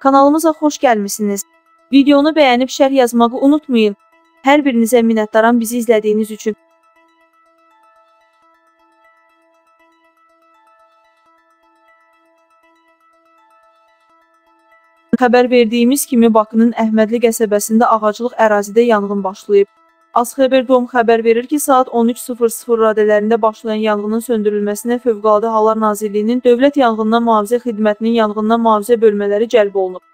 Kanalımıza xoş gəlmisiniz. Videonu bəyənib şərh yazmağı unutmayın. Hər birinizə minnətdaram bizi izlədiyiniz üçün. Xəbər verdiyimiz kimi Bakının Əhmədli qəsəbəsində ağaclıq ərazidə yanğın başlayıb. AzXəbər.com xəbər verir ki, saat 13:00 radələrində başlayan yanğının söndürülməsinə Fövqəladə Hallar Nazirliyinin Dövlət Yanğından Mühafizə Xidmətinin yanğından mühafizə bölmələri cəlb olunub.